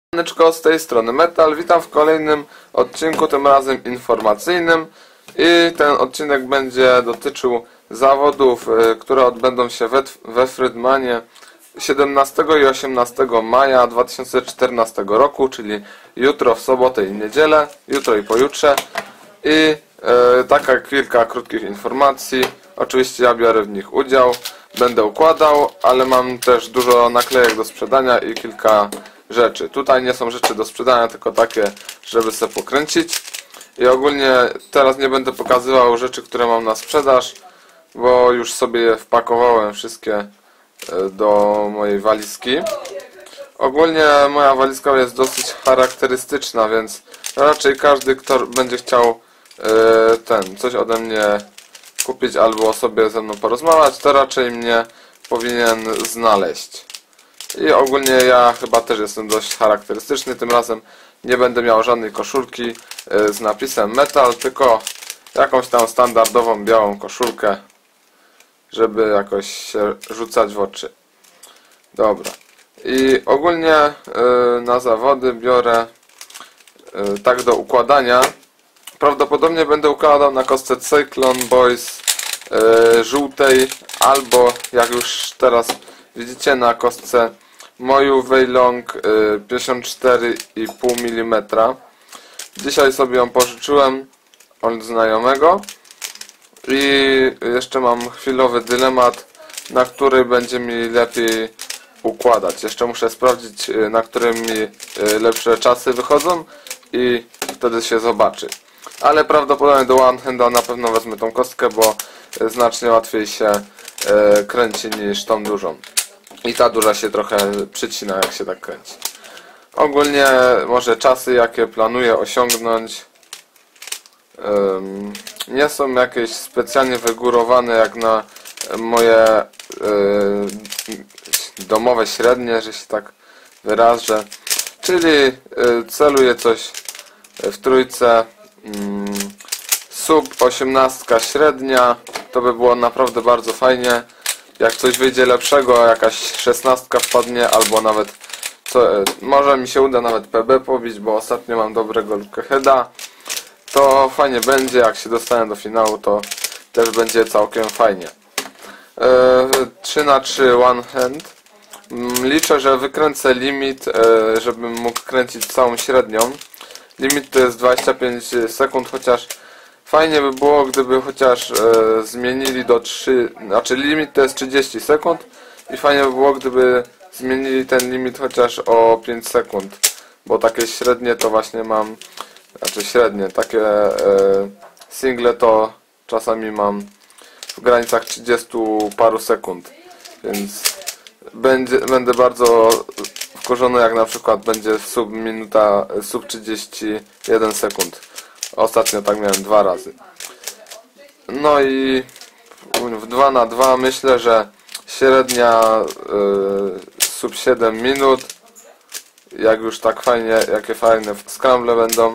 Siemaneczko, z tej strony Metal, witam w kolejnym odcinku, tym razem informacyjnym, i ten odcinek będzie dotyczył zawodów, które odbędą się we Frydmanie 17 i 18 maja 2014 roku, czyli jutro, w sobotę i niedzielę, jutro i pojutrze. I taka kilka krótkich informacji. Oczywiście ja biorę w nich udział, będę układał, ale mam też dużo naklejek do sprzedania i kilka rzeczy. Tutaj nie są rzeczy do sprzedania, tylko takie, żeby sobie pokręcić. I ogólnie teraz nie będę pokazywał rzeczy, które mam na sprzedaż, bo już sobie je wpakowałem wszystkie do mojej walizki. Ogólnie moja walizka jest dosyć charakterystyczna, więc raczej każdy, kto będzie chciał coś ode mnie kupić albo sobie ze mną porozmawiać, to raczej mnie powinien znaleźć. I ogólnie ja chyba też jestem dość charakterystyczny. Tym razem nie będę miał żadnej koszulki z napisem Metal, tylko jakąś tam standardową białą koszulkę, żeby jakoś się rzucać w oczy. Dobra. I ogólnie na zawody biorę tak do układania. Prawdopodobnie będę układał na kostce Cyclone Boys żółtej, albo jak już teraz widzicie, na kostce Moju Weilong 54,5 mm. Dzisiaj sobie ją pożyczyłem od znajomego i jeszcze mam chwilowy dylemat, na który będzie mi lepiej układać. Jeszcze muszę sprawdzić, na którym mi lepsze czasy wychodzą i wtedy się zobaczy. Ale prawdopodobnie do one handa na pewno wezmę tą kostkę, bo znacznie łatwiej się kręci niż tą dużą. I ta duża się trochę przycina, jak się tak kręci. Ogólnie może czasy, jakie planuję osiągnąć, nie są jakieś specjalnie wygórowane jak na moje domowe średnie, że się tak wyrażę. Czyli celuję coś w trójce, sub 18 średnia, to by było naprawdę bardzo fajnie. Jak coś wyjdzie lepszego, jakaś 16 wpadnie, albo nawet może mi się uda nawet PB pobić, bo ostatnio mam dobrego lookheada, to fajnie będzie. Jak się dostanę do finału, to też będzie całkiem fajnie. 3×3 one hand. Liczę, że wykręcę limit, żebym mógł kręcić całą średnią. Limit to jest 25 sekund, chociaż fajnie by było, gdyby chociaż zmienili do 3, znaczy limit to jest 30 sekund i fajnie by było, gdyby zmienili ten limit chociaż o 5 sekund, bo takie średnie to właśnie mam, znaczy średnie, takie single to czasami mam w granicach 30 paru sekund, więc będę bardzo wkurzony, jak na przykład będzie sub 31 sekund. Ostatnio tak miałem 2 razy. No i w 2×2 myślę, że średnia sub 7 minut. Jak już tak fajnie, jakie fajne scramble będą.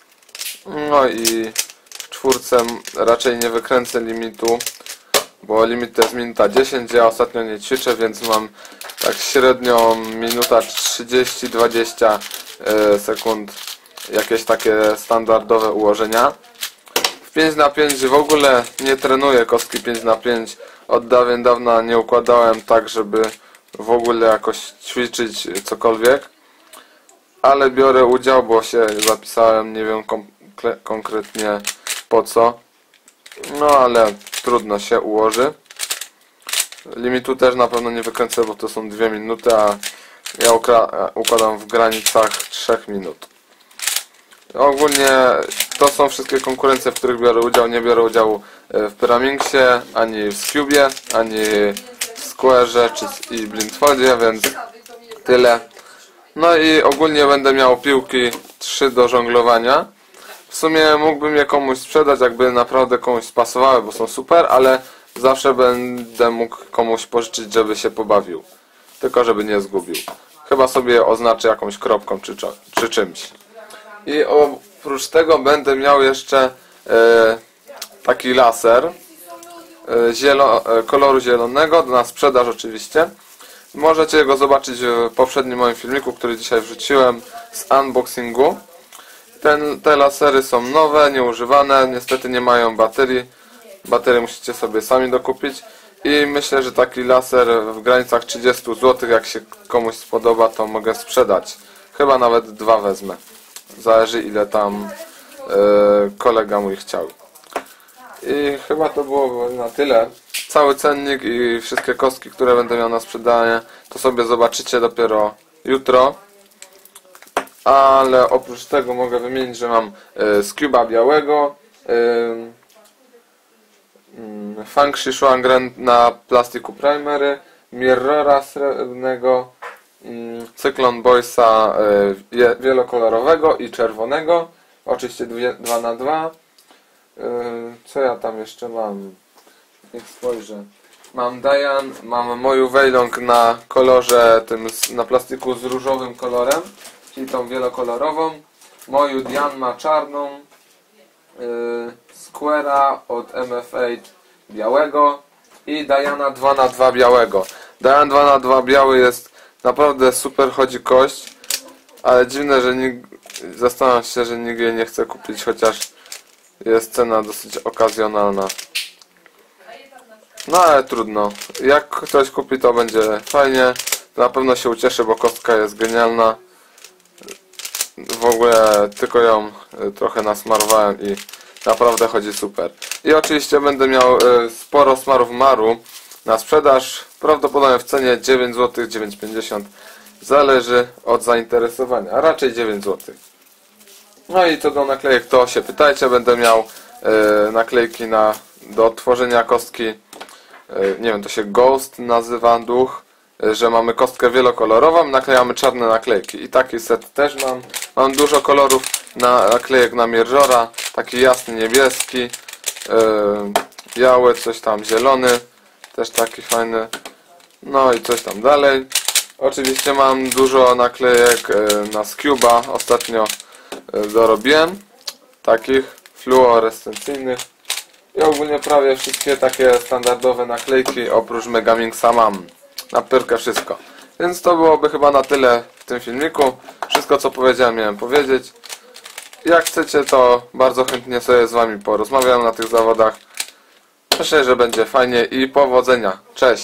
No i w czwórce raczej nie wykręcę limitu, bo limit to jest minuta 10. Ja ostatnio nie ćwiczę, więc mam tak średnio minuta 30-20 sekund. Jakieś takie standardowe ułożenia. W 5×5 w ogóle nie trenuję kostki 5×5. Od dawien dawna nie układałem tak, żeby w ogóle jakoś ćwiczyć cokolwiek. Ale biorę udział, bo się zapisałem, nie wiem konkretnie po co. No ale trudno, się ułoży. Limitu też na pewno nie wykręcę, bo to są 2 minuty, a ja układam w granicach 3 minut. Ogólnie to są wszystkie konkurencje, w których biorę udział. Nie biorę udziału w Pyramingsie, ani w Scubie, ani w Square'ze i Blindfoldzie, więc tyle. No i ogólnie będę miał piłki 3 do żonglowania. W sumie mógłbym je komuś sprzedać, jakby naprawdę komuś spasowały, bo są super, ale zawsze będę mógł komuś pożyczyć, żeby się pobawił. Tylko żeby nie zgubił. Chyba sobie oznaczę jakąś kropką czy czymś. I oprócz tego będę miał jeszcze taki laser koloru zielonego, na sprzedaż oczywiście. Możecie go zobaczyć w poprzednim moim filmiku, który dzisiaj wrzuciłem. z unboxingu. Te lasery są nowe, nieużywane, niestety nie mają baterii. Baterię musicie sobie sami dokupić. I myślę, że taki laser w granicach 30 zł, jak się komuś spodoba, to mogę sprzedać. Chyba nawet 2 wezmę. Zależy, ile tam kolega mój chciał. I chyba to było na tyle. Cały cennik i wszystkie kostki, które będę miał na sprzedanie, to sobie zobaczycie dopiero jutro. Ale oprócz tego mogę wymienić, że mam z Cuba białego, Fangshi Shuangren na plastiku primery, Mirrora srebrnego, Cyclone Boysa wielokolorowego i czerwonego, oczywiście 2×2. Co ja tam jeszcze mam? Niech spojrzę. Mam Diane, mam moją Weilong na kolorze tym na plastiku z różowym kolorem, czyli tą wielokolorową. Moją Diane ma czarną, Square'a od MFA białego i Diana 2×2 białego. Diana 2×2 biały jest naprawdę super, chodzi kość, ale dziwne, że zastanawiam się, że nikt jej nie chce kupić, chociaż jest cena dosyć okazjonalna. No ale trudno. Jak ktoś kupi, to będzie fajnie. Na pewno się ucieszy, bo kostka jest genialna. W ogóle tylko ją trochę nasmarowałem i naprawdę chodzi super. I oczywiście będę miał sporo smarów Maru na sprzedaż. Prawdopodobnie w cenie 9 zł, 9,50. Zależy od zainteresowania, a raczej 9 zł. No i co do naklejek, to się pytajcie. Będę miał naklejki do tworzenia kostki. Nie wiem, to się Ghost nazywa, duch. Że mamy kostkę wielokolorową, naklejamy czarne naklejki. I taki set też mam. Mam dużo kolorów naklejek na Mirrora. Taki jasny, niebieski, biały, coś tam zielony. Też taki fajny. No i coś tam dalej. Oczywiście mam dużo naklejek na Scuba. Ostatnio dorobiłem. Takich fluorescencyjnych. I ogólnie prawie wszystkie takie standardowe naklejki oprócz Megaminksa mam. Na pyrkę wszystko. Więc to byłoby chyba na tyle w tym filmiku. Wszystko co powiedziałem miałem powiedzieć. Jak chcecie, to bardzo chętnie sobie z wami porozmawiam na tych zawodach. Myślę, że będzie fajnie i powodzenia. Cześć!